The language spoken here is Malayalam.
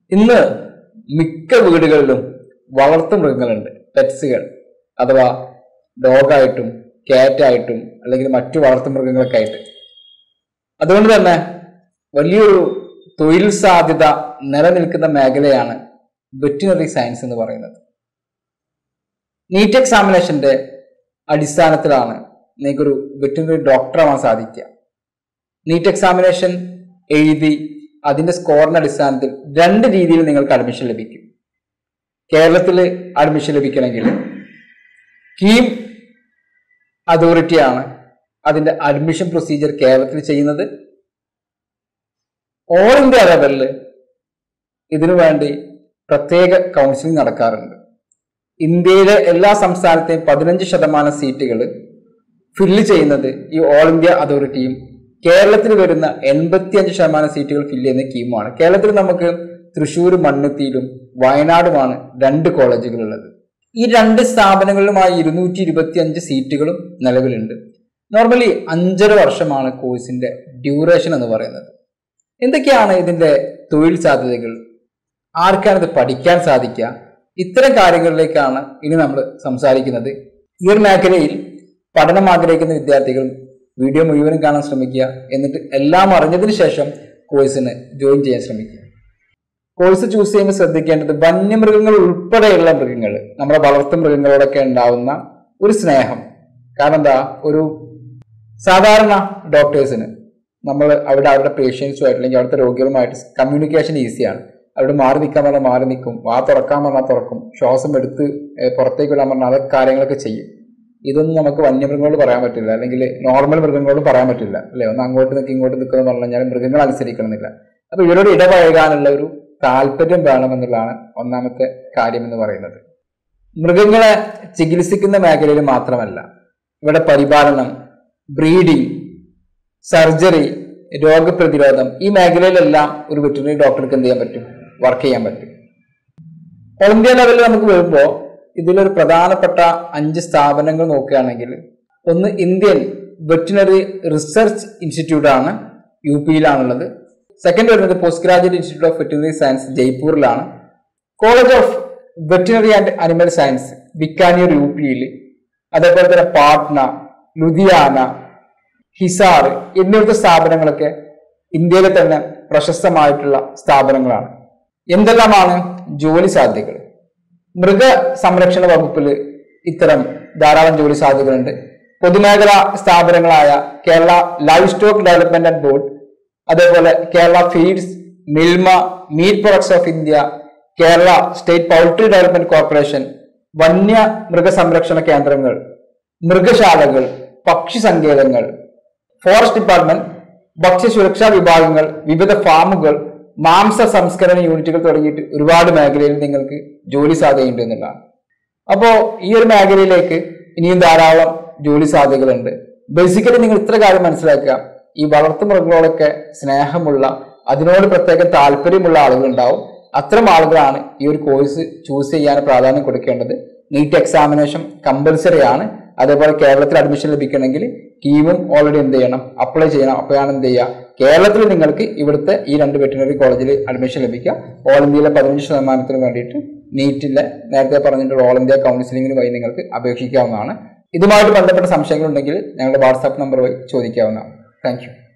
ഇന്ന് മിക്ക വീടുകളിലും വളർത്തു മൃഗങ്ങളുണ്ട്, പെറ്റ്സുകൾ അഥവാ ഡോഗായിട്ടും ക്യാറ്റായിട്ടും അല്ലെങ്കിൽ മറ്റു വളർത്തു മൃഗങ്ങളൊക്കെ ആയിട്ട്. അതുകൊണ്ട് തന്നെ വലിയൊരു തൊഴിൽ സാധ്യത നിലനിൽക്കുന്ന മേഖലയാണ് വെറ്റിനറി സയൻസ് എന്ന് പറയുന്നത്. നീറ്റ് എക്സാമിനേഷന്റെ അടിസ്ഥാനത്തിലാണ് നിങ്ങൾക്കൊരു വെറ്റിനറി ഡോക്ടറാവാൻ സാധിക്കുക. നീറ്റ് എക്സാമിനേഷൻ എഴുതി അതിന്റെ സ്കോറിന്റെ അടിസ്ഥാനത്തിൽ 2 രീതിയിൽ നിങ്ങൾക്ക് അഡ്മിഷൻ ലഭിക്കും. കേരളത്തിൽ അഡ്മിഷൻ ലഭിക്കണമെങ്കിൽ കീം അതോറിറ്റിയാണ് അതിന്റെ അഡ്മിഷൻ പ്രൊസീജിയർ കേരളത്തിൽ ചെയ്യുന്നത്. ഓൾ ഇന്ത്യ ലെവലിൽ ഇതിനു വേണ്ടി പ്രത്യേക കൗൺസിലിംഗ് നടക്കാറുണ്ട്. ഇന്ത്യയിലെ എല്ലാ സംസ്ഥാനത്തെയും 15% സീറ്റുകൾ ഫില്ല് ചെയ്യുന്നത് ഈ ഓൾ ഇന്ത്യ അതോറിറ്റിയും കേരളത്തിൽ വരുന്ന 85% സീറ്റുകൾ ഫില്ല് ചെയ്യുന്ന കീമുമാണ്. കേരളത്തിൽ നമുക്ക് തൃശ്ശൂർ മണ്ണുത്തിയിലും വയനാടുമാണ് 2 കോളേജുകളുള്ളത്. ഈ 2 സ്ഥാപനങ്ങളിലുമായി 225 സീറ്റുകളും നിലവിലുണ്ട്. നോർമലി 5.5 വർഷമാണ് കോഴ്സിന്റെ ഡ്യൂറേഷൻ എന്ന് പറയുന്നത്. എന്തൊക്കെയാണ് ഇതിന്റെ തൊഴിൽ സാധ്യതകൾ, ആർക്കാണ് ഇത് പഠിക്കാൻ സാധിക്കുക, ഇത്തരം കാര്യങ്ങളിലേക്കാണ് ഇനി നമ്മൾ സംസാരിക്കുന്നത്. ഈ ഒരു മേഖലയിൽ പഠനം ആഗ്രഹിക്കുന്ന വിദ്യാർത്ഥികൾ വീഡിയോ മുഴുവനും കാണാൻ ശ്രമിക്കുക. എന്നിട്ട് എല്ലാം അറിഞ്ഞതിന് ശേഷം കോഴ്സിന് ജോയിൻ ചെയ്യാൻ ശ്രമിക്കുക. കോഴ്സ് ചൂസ് ചെയ്യുമ്പോൾ ശ്രദ്ധിക്കേണ്ടത് വന്യമൃഗങ്ങൾ ഉൾപ്പെടെയുള്ള മൃഗങ്ങൾ, നമ്മുടെ വളർത്തു മൃഗങ്ങളോടൊക്കെ ഉണ്ടാവുന്ന ഒരു സ്നേഹം. കാരണം എന്താ, ഒരു സാധാരണ ഡോക്ടേഴ്സിന് നമ്മൾ അവരുടെ പേഷ്യൻസുമായിട്ട് അല്ലെങ്കിൽ അവിടുത്തെ രോഗികളുമായിട്ട് കമ്മ്യൂണിക്കേഷൻ ഈസിയാണ്. അവിടെ മാറി നിൽക്കാൻ പറഞ്ഞാൽ മാറി നിൽക്കും, വാ തുറക്കാൻ പറഞ്ഞാൽ തുറക്കും, ശ്വാസം എടുത്ത് പുറത്തേക്ക് വിടാൻ പറഞ്ഞാൽ അതൊക്കെ കാര്യങ്ങളൊക്കെ ചെയ്യും. ഇതൊന്നും നമുക്ക് വന്യമൃഗങ്ങളോട് പറയാൻ പറ്റില്ല, അല്ലെങ്കിൽ നോർമൽ മൃഗങ്ങളോട് പറയാൻ പറ്റില്ല അല്ലെ. ഒന്ന് അങ്ങോട്ട് നിൽക്കി ഇങ്ങോട്ട് നിൽക്കുന്ന പറഞ്ഞു കഴിഞ്ഞാൽ മൃഗങ്ങൾ അനുസരിക്കണമെന്നില്ല. അപ്പൊ ഇവരോട് ഇടപഴകാനുള്ള ഒരു താല്പര്യം വേണമെന്നുള്ളതാണ് ഒന്നാമത്തെ കാര്യം എന്ന് പറയുന്നത്. മൃഗങ്ങളെ ചികിത്സിക്കുന്ന മേഖലയിൽ മാത്രമല്ല, ഇവിടെ പരിപാലനം, ബ്രീഡിംഗ്, സർജറി, രോഗപ്രതിരോധം, ഈ മേഖലയിലെല്ലാം ഒരു വെറ്ററിനറി ഡോക്ടർക്ക് എന്ത് ചെയ്യാൻ പറ്റും, വർക്ക് ചെയ്യാൻ പറ്റും. ഓൾ ഇന്ത്യ ലെവലിൽ നമുക്ക് വരുമ്പോൾ ഇതിലൊരു പ്രധാനപ്പെട്ട 5 സ്ഥാപനങ്ങൾ നോക്കുകയാണെങ്കിൽ, ഒന്ന് ഇന്ത്യൻ വെറ്റിനറി റിസർച്ച് ഇൻസ്റ്റിറ്റ്യൂട്ട് ആണ്, UP-യിലാണുള്ളത്. സെക്കൻഡ് വരുന്നത് post graduate institute of veterinary science, ജയ്പൂരിലാണ്. College of veterinary and animal science, Bikaner, UP-യിൽ. അതേപോലെ തന്നെ പാട്ന, ലുധിയാന, ഹിസാർ എന്നിവരുടെ സ്ഥാപനങ്ങളൊക്കെ ഇന്ത്യയിലെ തന്നെ പ്രശസ്തമായിട്ടുള്ള സ്ഥാപനങ്ങളാണ്. എന്തെല്ലാമാണ് ജോലി സാധ്യതകൾ? മൃഗ സംരക്ഷണ വകുപ്പിൽ ഇത്തരം ധാരാളം ജോലി സാധ്യതകളുണ്ട്. പൊതുമേഖലാ സ്ഥാപനങ്ങളായ Kerala livestock development and board, അതേപോലെ Kerala feeds, Milma, meat products of India, Kerala state poultry development corporation, വന്യ മൃഗസംരക്ഷണ കേന്ദ്രങ്ങൾ, മൃഗശാലകൾ, പക്ഷി സങ്കേതങ്ങൾ, ഫോറസ്റ്റ് ഡിപ്പാർട്ട്മെന്റ്, ഭക്ഷ്യസുരക്ഷാ വിഭാഗങ്ങൾ, വിവിധ ഫാമുകൾ, മാംസ സംസ്കരണ യൂണിറ്റുകൾ തുടങ്ങിയിട്ട് ഒരുപാട് മേഖലയിൽ നിങ്ങൾക്ക് ജോലി സാധ്യതയുണ്ട് എന്നുള്ളതാണ്. അപ്പോൾ ഈ ഒരു മേഖലയിലേക്ക് ഇനിയും ധാരാളം ജോലി സാധ്യതകളുണ്ട്. ബേസിക്കലി നിങ്ങൾ ഇത്ര കാര്യം മനസ്സിലാക്കുക, ഈ വളർത്തു മൃഗങ്ങളോടൊക്കെ സ്നേഹമുള്ള, അതിനോട് പ്രത്യേക താല്പര്യമുള്ള ആളുകൾ ഉണ്ടാവും. അത്തരം ആളുകളാണ് ഈ ഒരു കോഴ്സ് ചൂസ് ചെയ്യാൻ പ്രാധാന്യം കൊടുക്കേണ്ടത്. നീറ്റ് എക്സാമിനേഷൻ കമ്പൽസറി ആണ്. അതേപോലെ കേരളത്തിൽ അഡ്മിഷൻ ലഭിക്കണമെങ്കിൽ കീമും ഓൾറെഡി എന്ത് ചെയ്യണം, അപ്ലൈ ചെയ്യണം. അപ്പോഴാണ് എന്ത് ചെയ്യുക, കേരളത്തിൽ നിങ്ങൾക്ക് ഇവിടുത്തെ ഈ 2 വെറ്റിനറി കോളേജിൽ അഡ്മിഷൻ ലഭിക്കുക. ഓൾ ഇന്ത്യയിലെ 15% വേണ്ടിയിട്ട് നീറ്റിലെ നേരത്തെ പറഞ്ഞിട്ടുള്ള ഓൾ ഇന്ത്യ കൗൺസിലിംഗിന് വഴി നിങ്ങൾക്ക് അപേക്ഷിക്കാവുന്നതാണ്. ഇതുമായിട്ട് ബന്ധപ്പെട്ട സംശയങ്ങളുണ്ടെങ്കിൽ ഞങ്ങളുടെ വാട്സാപ്പ് നമ്പർ വഴി ചോദിക്കാവുന്നതാണ്. Thank U.